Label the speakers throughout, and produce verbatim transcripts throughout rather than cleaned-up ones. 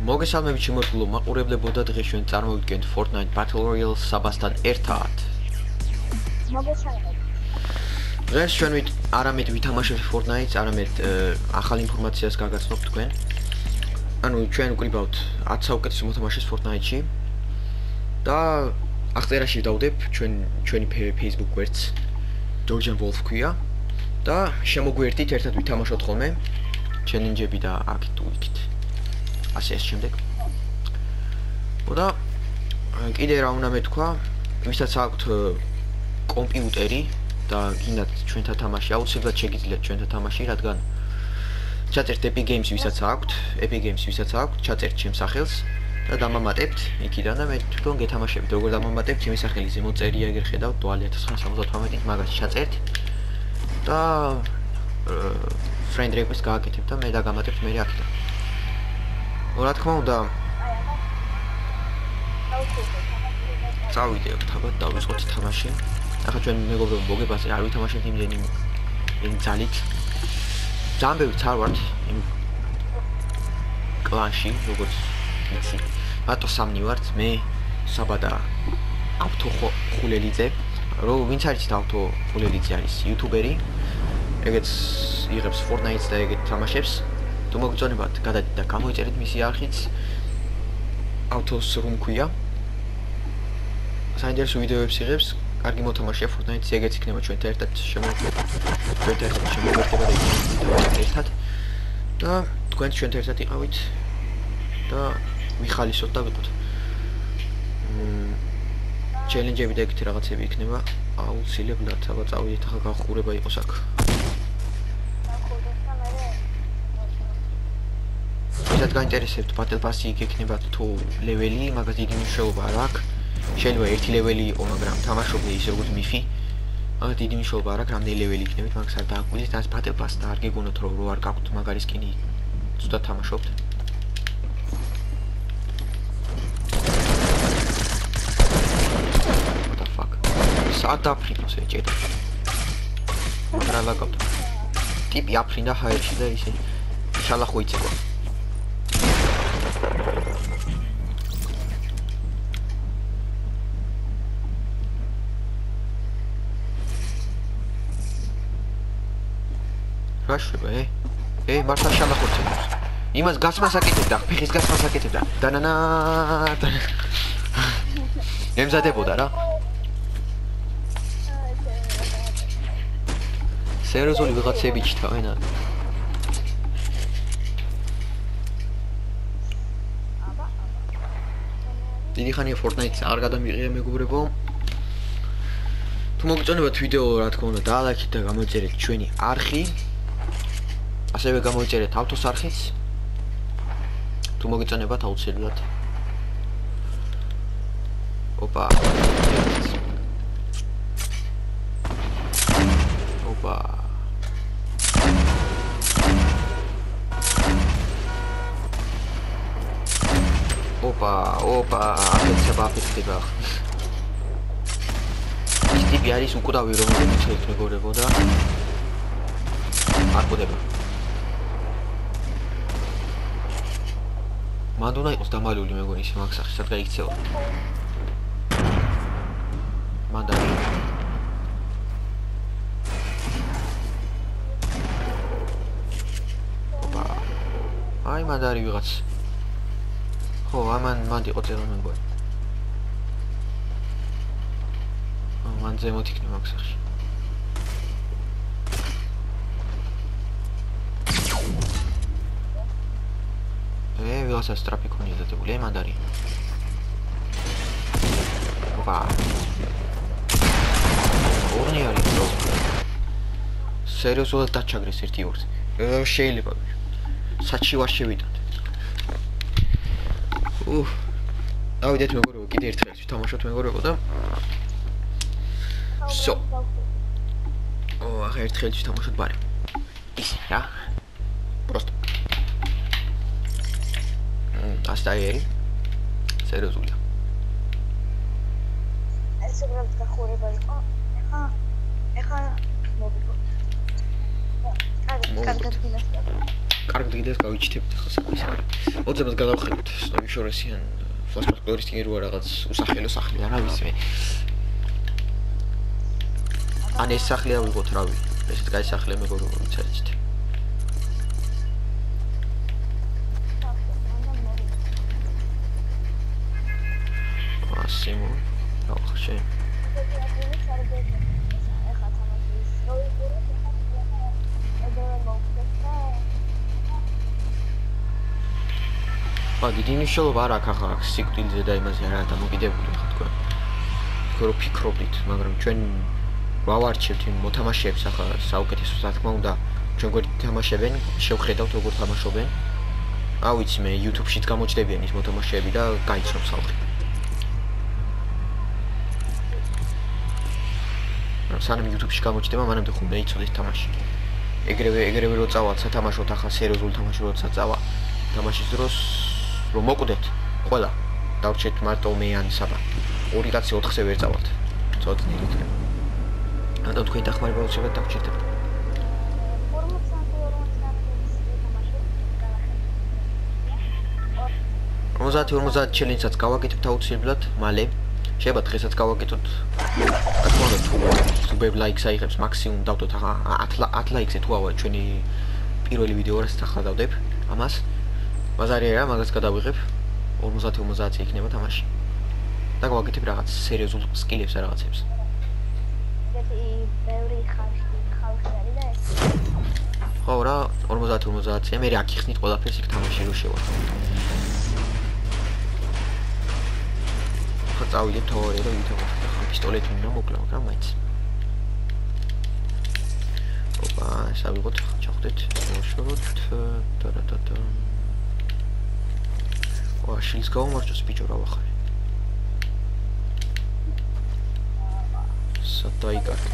Speaker 1: მოგესალმებით შემოგვიყვანო მაყურებლებო და დღეს ჩვენ წარმოვიდგენთ Fortnite Battle Royale საბასთან ერთად.
Speaker 2: მოგესალმებით.
Speaker 1: დღეს ჩვენ ვით არამედ ვითამაშებთ Fortnite-ს, არამედ ახალ ინფორმაციას გაგაცნობთ თქვენ. ანუ ჩვენ უკრიბავთ ათი საუკეთესო მოთამაშეს Fortnite-ში და აღწერაში დავდებ ჩვენ ჩვენი Facebook გვერდს Georgian Wolf ქვია და შემოგვიერთდით ერთად ვითამაშოთ ხოლმე challenge-ები და აქ თუ იქით. ასე ეს შემდეგ. და კიდე რა უნდა მეთქვა, ვისაც აქვთ კომპიუტერი და გინდათ ჩვენთან თამაში, აუცილებლად შეგიძლიათ ჩვენთან თამაში, რადგან ჩაწერთ Epic Games ვისაც აქვთ, Epic Games ვისაც აქვთ, ჩაწერთ ჩემს სახელს და დამამატებთ იქიდან და მე თვითონ გეთამაშებით. როგორ დამამატებთ ჩემი სახელი ზემოთ წერია ეგრე ხედავთ დვალი ათას ცხრაასა სამოცდათვრამეტით მაგას ჩაწერთ და friend request გააკეთებთ და მე დაგამატებთ მე აქედან. რა თქმა უნდა წავიდე თაბად დავიწყოთ თამაში. ახლა ჩვენ მეგობრებო მოგებაზე არ ვითამაშებთ იმდენი იმ ძალით. ძალიან ბევრი წარ ვართ იმ კლანში, როგორც იცი. მარტო სამნი ვართ, მე საბა და ავთო ხულელიძე. რო ვინც არის ავთო ხულელიძე არის იუთუბერი. ეგეც იღებს Fortnite-ს და ეგეთ თამაშებს. თუ მოგწონებათ, გადადით და გამოიწერეთ მისი არხიც. ავთოს რუმ ქვია. საინტერესო ვიდეოებს იღებს, კარგი მოთამაშეა Fortnite-ს, ეგეც იქნება ჩვენთან ერთად შემოგვიყვება. ჩვენთან ერთად შემოგვიყვება ერთად. და თქვენ ჩვენთან ერთად იყავით და მიხალისოთ და ვიყოთ. challenge-ები და ეგეთი რაღაცები იქნება აუცილებლად, აბა წავიდეთ ახლა გახურება იყოს აქ. ვისაც გაინტერესებთ Battle Pass-ი იქნება თუ ლეველი, მაგას დიდი მნიშვნელობა არ აქვს. შეიძლება ერთი ლეველი იყო, მაგრამ თამაშობდი ისე როგორც მიფი. მაგას დიდი მნიშვნელობა არ აქვს, რამდენი ლეველი იქნებით, მაგას არ დააკვირდით, და Battle Pass და არ გეგონოთ რომ რო არ გაქვთ მაგარი სკინი, ზუსტად თამაშობთ. What the fuck? სად დაფრინოს ეჭედა? რა ლაგავთ? ტიპი აფრინდა ჰაერში და ისე შალახო იცევა. რაშება, ე? ე, მართლა შალახორცებს. იმას გასმას აკეთებდა, ფეხის გასმას აკეთებდა. დანანა. ემზადებოდა რა. სერიოზული ვიღაცები ჩთავენ აქ. დიდი ხანია Fortnite-ს არ გადამიყია მეგობრებო. თუ მოგწონებათ ვიდეო, რა თქმა უნდა, დაალაიქეთ და გამოიწერეთ ჩვენი არხი. ასევე გამოიწერეთ ავთოს არხიც. თუ მოგწონებათ აუცილებლად. ოპა. ოპა. ოპა, ოპა, აფეთქება, აფეთქება. ის ტიპი არის უკრავი რომელიც იცით მეგობრებო და არ ყვდება. მანდ უნდა იყოს დამალული მეგონი ისე მაგ სახში, სად გაიქცევა. მანდარი. ოპა. აი მანდარი ვიღაც. ხო, ამან მანდ იყო წერა მეგონი. მან ზემოთ იქნება მაგ სახში. ე, ვიღაცა სტრაფი ქონია დადებული, ე, მანდარი. ოპა. ორნი არის რო. სერიოზულად დაჩაგრეს ერთი ორზე. შეიძლება. საჩი ვარ შევიტანთ. უჰ. დავიდეთ მეგობრებო, კიდე ერთხელ ვითამაშოთ მეგობრებო და So. Oh, ახლა ერთხელ ვითამაშოთ ბარი. ისე რა. Просто. ასტაიერი. სერიოზულია.
Speaker 2: ეს უბრალოდ გახურება იყო. ეხა ეხა მოვიგო. კარგად გინასწავლე.
Speaker 1: კარგ დღეს გავიჩიტებთ ახლა საქმეს. ოცებას გადავხედოთ სნოუშორესიან ფლაშბექ პლეისტინგი რო რაღაც უსახელო სახლი არა ვიცი. ან ეს სახლი ავიღოთ რავი. ესეთ კაი სახლი მეგობრებო ვიცით. ასიმო ახშე. დიდი მნიშვნელობა არ აქვს ახლა სიკვდილზე და იმაზე არა დამოკიდებული ხარ თქვენ. თქვენ რო ფიქრობთ, მაგრამ ჩვენ ვავარჩევთ იმ მოთამაშეებს ახლა საუკეთესო რა თქმა უნდა, ჩვენ გვერდით თამაშებენ, შევხედავთ როგორ თამაშობენ. აუ იცი მე YouTube-შიც გამოჩდებიან ის მოთამაშეები და გაიცნობს ხალხი. სანამ YouTube-ში გამოჩდება, მანამდე ხუმე იცოდეს თამაში. ეგრევე ეგრევე რო წავალ სათამაშოდ ახლა სერიოზულ თამაში როცა წავა, თამაშის დროს რომ მოკვდეთ ყველა დავრჩეთ მარტო მე ან საბა ორი კაცი ოთხზე ვერ წავალთ ცოტნი იქნება ანუ თქვენ დახმარება უცებად დავრჩეთ ორმოცდაათი ორმოცდაათი ჩელენჯსაც გავაკეთებთ აუცილებლად მალე შეიძლება დღესაც გავაკეთოთ აკმაოდ თუ ბებ ლაიქს აიღებს მაქსიმუმ დავდოთ ათ ლაიქზე თუ ავა ჩვენი პირველი ვიდეო რაც ახლა დავდებ ამას ბაზარი არა მაგას გადავიღებ ორმოცდაათი ორმოცდაათი იქნება თამაში და გავაკეთებ რაღაც სერიოზულ სკილებს რაღაცებს
Speaker 2: ერთი ბევრი ხალხი ხალხი არის და ეს
Speaker 1: ხო რა ორმოცდაათი ორმოცდაათია მე აქ იხსნით ყველაფერს იქ თამაში რო შევა ხა წავიდეთ თორე და ვითამაშოთ ხა პისტოლეტი უნდა მოკლა მაგრამ მაინც ოპა შევიღოთ ჩავხდეთ მოშოროთ და ვა შილს გავმარჯოს ბიჭო რა ვახარე სათაიკაკ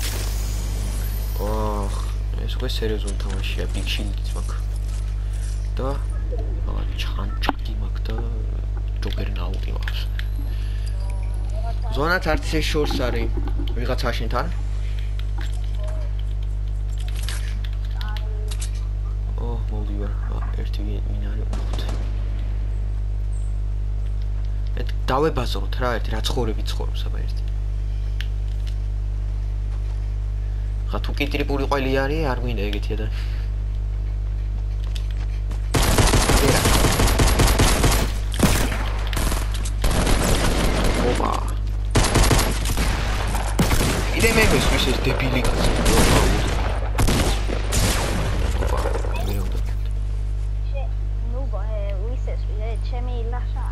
Speaker 1: ოხ ეს უკვე სერიოზული თამაშია ბიგ შილდიც მაქვს და აა ჩანჩაკი მაქვს და ჯოგერნაუტი მაქვს ზონაც არც ეს შორს არის ვიღაცა შენთან ოჰ მოვდივარ ერთი მინარი მოხდე დავებაზროთ რა ერთი რა ცხოვრები ცხოვრობს აბა ერთი ხა თუ კი ტრიპული ყველი არის არ გვინდა ეგეთი და ოპა იდე მე მის ეს დებილი კაცი ოპა მე უნდა
Speaker 2: ნუ ვისეს ჩემი ლაშა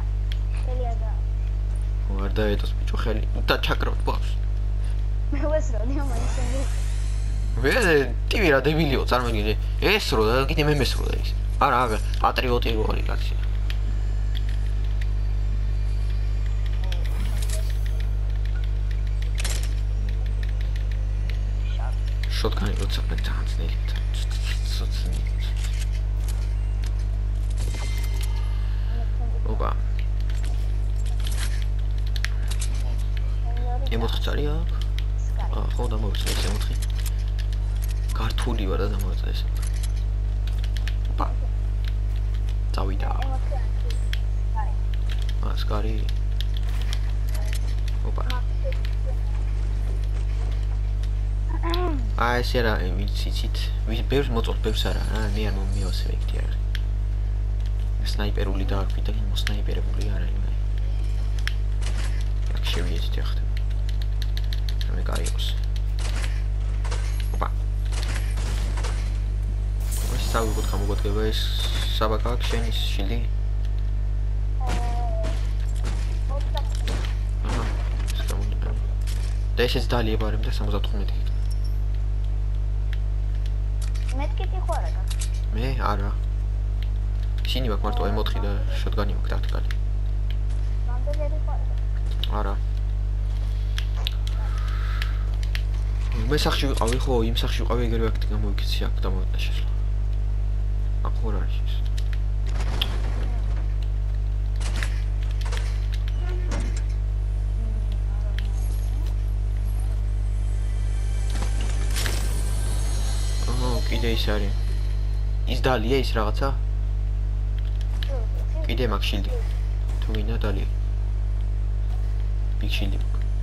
Speaker 1: არ დაეტოს ბიჭო ხელი და ჩაკრავთ ბავს
Speaker 2: მე ვესროდი ამას
Speaker 1: მე ტივი რა დებილიო წარმოგიდგენე ეს რო და კიდე მე მესრო და ის არა არა პატრიოტი ვარი კაცი შოტგანი როცა მე ძანწნელი ცოცნი ოპა ემოთხი წარია აა ხო დამოვიწყე ეს ემოთხი ქართული ვარ და დამოვიწყე ეს ოპა წავიდა აა სკარი ოპა აა ეს რა ვიცით ბევრს მოწონს ბევრს არა რა მე არ მომიოსე ეგეთი არ სნაიპერული და არ ვიდა მოსნაიპერებული არ არის აქ შევიეთ ახლა მე გაიოს ოპა ეს სავიღოთ გამოგოდგება ეს საბაკა აქვს შენი შილი აჰა და ესეც დალიება არ იმდა სამოცდათხუთმეტი
Speaker 2: მეთქეთი ხო არა
Speaker 1: მე არა შენი მაქვს მარტო ემოთხი და შოტგანი მაქვს ტაქტიკალი
Speaker 2: მანდელი ხო
Speaker 1: არა მე სახში ვიყავი ხო იმ სახში ვიყავი ეგრევე აქ გამოვიქცი აქ დამოვიდა შესვლა აქ ხო რა არის აჰა კიდე ის არის ის დალია ის რაღაცა? კიდე მაქვს შილდი. თუ გინდა დალია. ბიგ შილდი.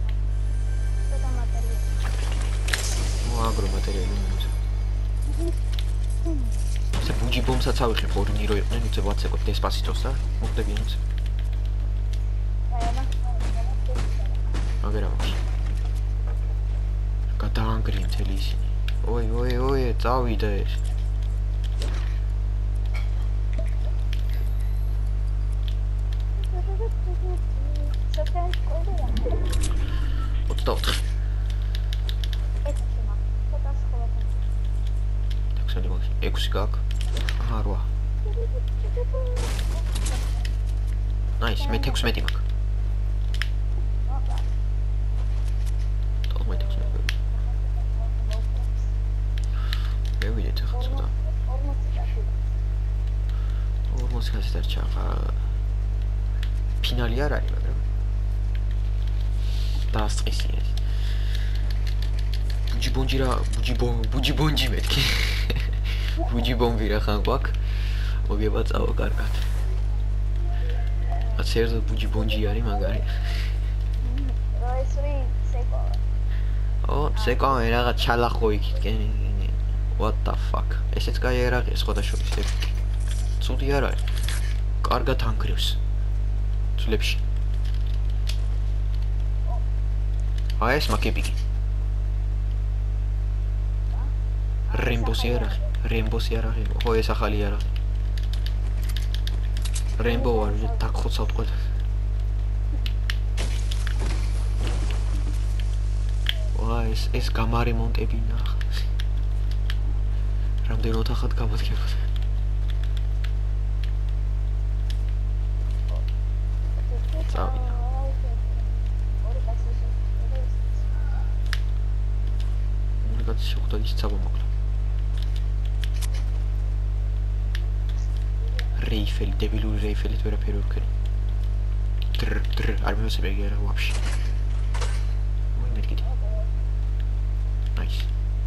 Speaker 1: აგრო მატერიალი მომცა. ეს ბუჯი ბომსაც ავიღებ ორი ნირო იყვნენ უცებ ვაცეკოთ დესპასიტოს და მოხდებიან უცებ. აგერა მაქვს. გადაანგრია მთელი ისინი. ოი ოი ოი წავიდა ეს. ოცდაოთხი. ექვსი გაქვს. აჰა რვა. ნაის, მე თექვსმეტი მაქვს. თორმეტი ექვსმეტი. მევიდეთ ახლა ცოტა. ორმოცი კაცი დარჩა ახლა. ფინალი არ არის, მაგრამ დაასწრისი ეს. ბუჯი ბონჯი რა, ბუჯი ბონ, ბუჯი ბონჯი მეთქი. ბუჯი ბომბი რა ხან გვაქვს? მოგებაწაო კარგად. აცერზე ბუჯი ბონჯი არის მაგარი.
Speaker 2: როისრი სეკო.
Speaker 1: ო, სეკო რაღაც ჩალახო იქით. What the fuck? ესეც კაი ერაღია სხვადასხვა ის. ცუდი არ არის. კარგად ანგრევს. ძვლებში. აი ეს მაკებიკი. რემბოსი ერაღი. რემბოსი ერაღი. ხო ეს ახალი ერაღი. რემბო არ დაგხოცავთ ყველა. ვა ეს ეს გამარემონტები ნახ. რამდენი ოთახად გამოდგება. წავიდა. მოგაც შევხვდა ის ცაბა მოკლა. რეიფელი, დებილური რეიფელით ვერაფერი ვერ ვქენი. დრ დრ არ მევასებია არა ვაფშე. მოი მეთქით. ნაის.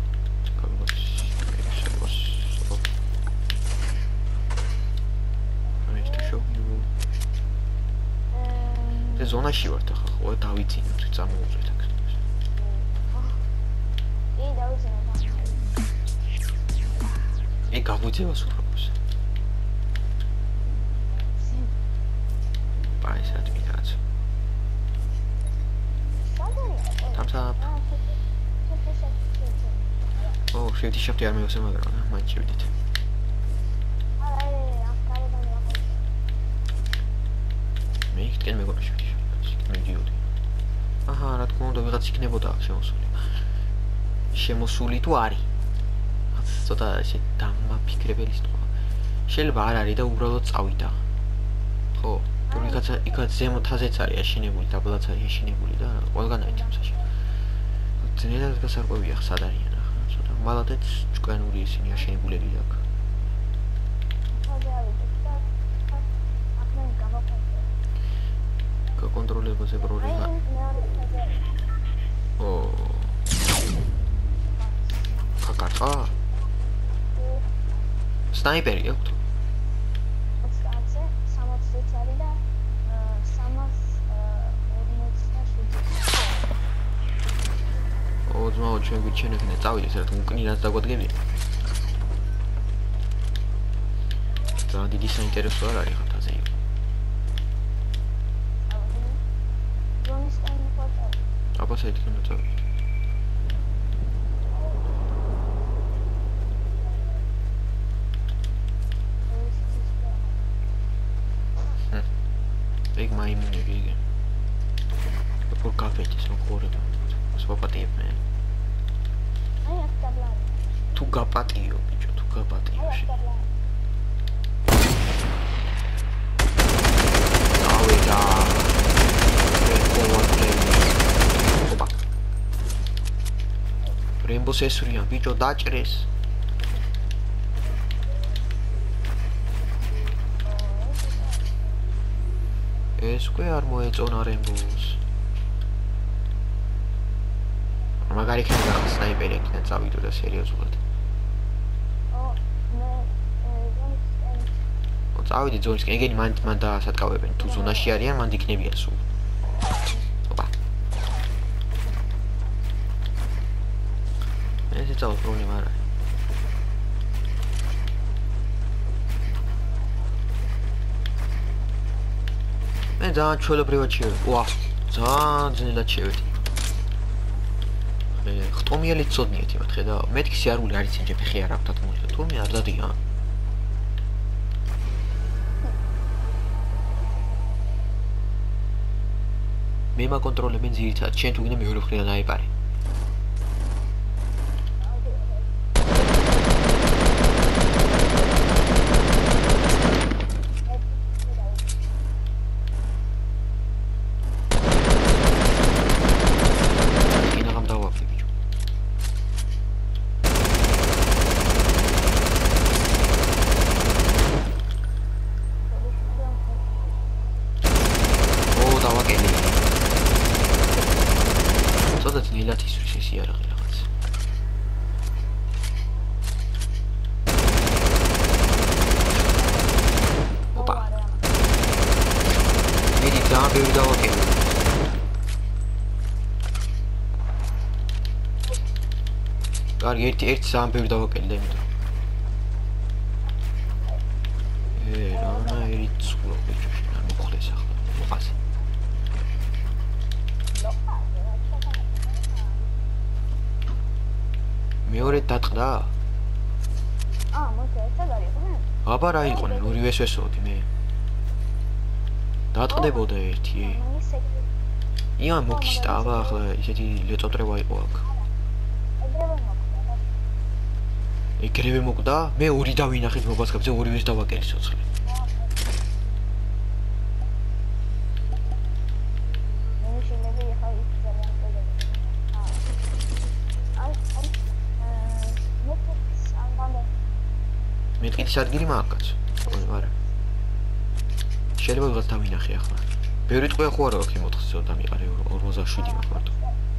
Speaker 1: ზონაში ვართ ახლა, ხო დავიცინოთ, წამოუწვეთ აქ.
Speaker 2: ი დავიცინოთ.
Speaker 1: ე გაგვიძევა სურაოს. აი სადმითაც. თამსაპ. ო, შევდი შევდი არ მევასე მაგრამ, მაინც შევდით. მე იქიდან მეგონა შევდი. მედიოდი. აჰა, რა თქმა უნდა, ვიღაც იქნებოდა შემოსული. შემოსული თუ არის? ცოტა ესე დამაფიქრებელი სიტყვა. შეიძლება არ არის და უბრალოდ წავიდა. ხო, თუ ვიღაცა იქაც ზემო თაზეც არის აშენებული, დაბლაც არის აშენებული და ყველგან არის თუმცა. ძნელად გასარკვევია ხ სად არიან ახლა. ცოტა მალადეც ჭკვიანური ისინი აშენებულები აქ. კონტროლებაზე პრობლემა. ო. კაკა. სნაიპერი აქვს.
Speaker 2: ოცდაათზე სამოცდაათი არის და სამას ორმოცდაშვიდი.
Speaker 1: ო, ძმაო, ჩვენ გვიჩენებინე, წავიდეთ ერთ უკნინას დაგვადგებია. და დიდი საინტერესო არ არის ხათაზე. აბა საერთოდ უნდა წავიდე. ეგ მაიმუნები იგი. უფრო კაფეჭის მოყურება. სვაპატიებ მე.
Speaker 2: აი აქ დაბლა.
Speaker 1: თუ გაპატიო, ბიჭო, თუ გაპატიო. ავიდა. რემბოს ესვრიან, ბიჭო, დაჭრეს. ეს უკვე არ მოეწონა რემბოს. მაგარი იქნება სნაიპერი იქიდან წავიდო და სერიოზულად.
Speaker 2: ო, მე
Speaker 1: წავიდეთ ზონისკენ. ეგენი მან მან დაასატკავებენ. თუ ზონაში არიან, მან იქნებიან სულ. ოპა. ეს წავა პრობლემა არ არის. მე ძალიან ჩვეულებრივად შევედი. ვა, ძალიან ძნელად შევედი. მე ხტომიელი წოდნიეთ იმათ ხედავ. მეთქი სიარული არის ინჯე ფეხი არ აქვს თათმული. თურმე არ დადია. მე მაკონტროლებენ ძირითადად. შენ თუ გინდა მეორე მხრიდან აიპარე. კარგი, ერთი ერთი ძალიან ბევრი დავაკელდა იმიტომ. ე, რანაირი ცულა ბიჭო, რა მოხდეს ახლა? მოხაზე. მეორე დატყდა?
Speaker 2: აა, მოიცა, ეს არ იყვნენ?
Speaker 1: აბა რა იყვნენ, ორივეს ვესვოდი მე. დატყდებოდა ერთი. ია მოკისტა, აბა ახლა ისეთი ლეწოტრევა იყო აქ. ეგრევე მოკვდა? მე ორი დავინახეთ მობასკებზე, ორივეს დავაკელი სოცხლი. მეთქით სადგირი მაქვს. არა. შეიძლება ვიღაც დავინახე ახლა. ბევრი ტყვია ხო არა აქვს მოთხზეო დამიყარე ორმოცდაშვიდი მაქვს მარტო.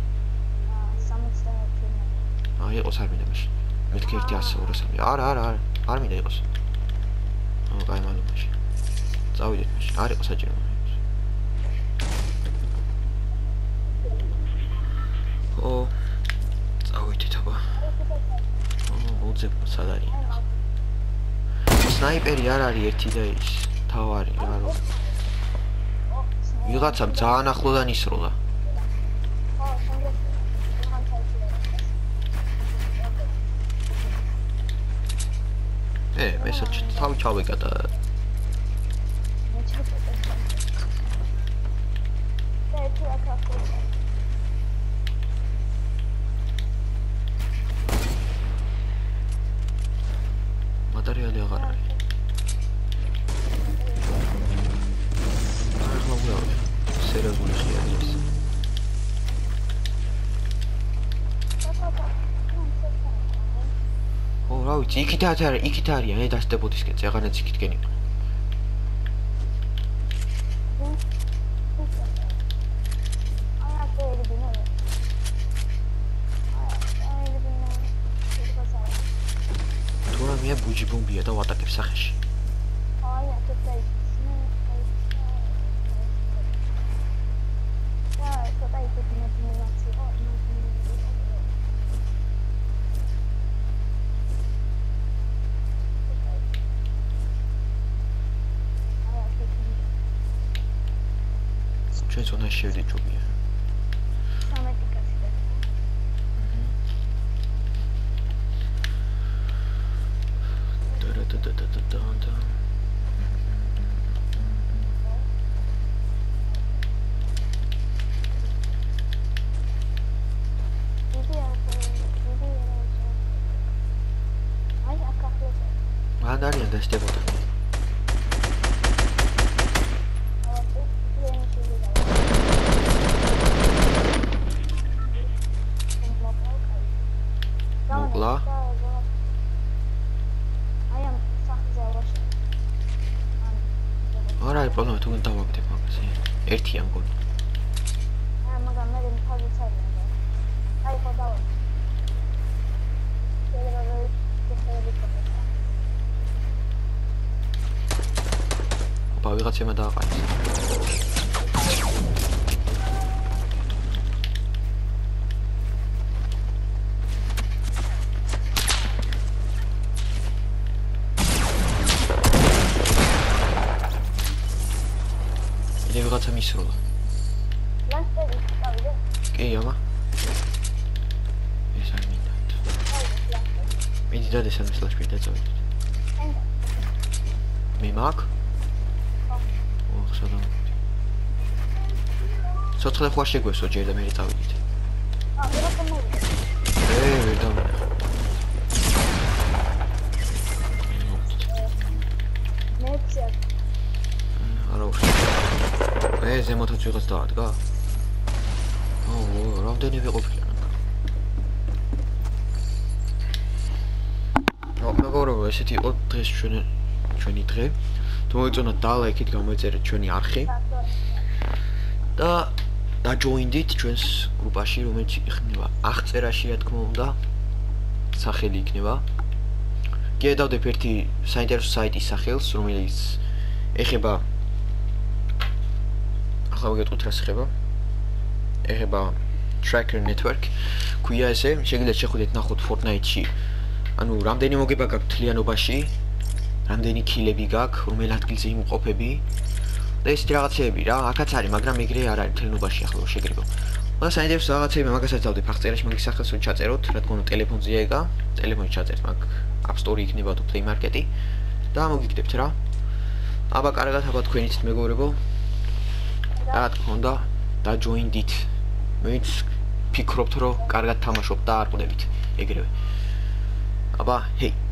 Speaker 1: აა იყოს არ მინდა მაშინ. მეთქი ერთი ასი ორასამი. არა, არა, არა. არ მინდა იყოს. აა, კაი მალუმაში. წავიდეთ მაშინ. არ იყოს საჭირო. ო, წავიდეთ აბა. ო, მოძებ სად არის? სნაიპერი არ არის ერთი და ის თავარი რა რო. ვიღაცამ ძალიან ახლოდან ისროლა. ე, მე საჭი თავი ჩავიკატა. მატერიალი აღარ არის. არ ხმაურია. სერიოზული ხია ის. ო, რა ვიცი, იქით არის, იქით არიან, ე დასდებოდისკენ, წეღანაც იქითკენ იყო. თურმე ბუჯი ბომბია და ვატაკებს სახეში.
Speaker 2: აი, აქეთ და
Speaker 1: ჩვენ ზონაში შევიდეთ ჯობია. მან არიან დასდებოდა. მოკლა. არა არის პრობლემა თუ დავაგდებ მაგაზე. ერთია მგონი.
Speaker 2: აა, მაგრამ მე თავი წავიდა. აი, ხო დავა.
Speaker 1: ოპა ვიღაცემა დააყარეს. მე ვიღაცა მისროლა.
Speaker 2: ლანსტერი წავიდე.
Speaker 1: კი, აბა. ეს არ მინდა. მიდი და ესა მისლაშ პირ დაწავიდეთ. მე მაგ? ოხ, სადამ. ცოცხლე ხوار შეგვესო ჯერ და მე წავიდით.
Speaker 2: აა, ვერა მომივიდა.
Speaker 1: ე, ვერ დავინახე.
Speaker 2: მე წერ.
Speaker 1: არა უშ. ე, ზემოთაც ვიღაც დაადგა? აუ, რამდენი ვიყოფილან? ნუ, მეგობრებო, ესეთი იყო დღეს ჩვენი ჩვენი დღე. თუ მოიწონათ და ლაიქით გამოეწერეთ ჩვენი არხი და დაჯოინდით ჩვენს გრუპაში, რომელიც იქნება აღწერაში, რა თქმა უნდა, სახელი იქნება. გიედავდებ ერთი საინტერესო საიტის სახელს, რომელიც ეხება ახლა ვიგეთყვით რა ეხება. ეხება Tracker Network. ქვია ესე, შეგიძლიათ შეხვიდეთ ნახოთ Fortnite-ში. ანუ რამდენი მოგება გაქვთ თლიანობაში, რამდენი კილები გაქვთ, რომელ ადგილზე იმყოფები და ესეთი რაღაცეები რა, აქაც არის, მაგრამ ეგრე არ არის თლიანობაში ახლა შეგრებო. და საინტერესო რაღაცეები მაგასაც დავდებ აღწერაში მაგის სახელს რომ ჩაწეროთ, რა თქმა უნდა ტელეფონზეა ეგა, ტელეფონში ჩაწერთ, მაგ App Store-ი იქნება თუ Play Market-ი და მოგიგდებთ რა. აბა კარგად, აბა თქვენიც მეგობრებო. რა თქმა უნდა, დაჯოინდით. მეც ფიქრობთ რომ კარგად თამაშობ და არ ყვდებით ეგრევე. აბა, ჰეი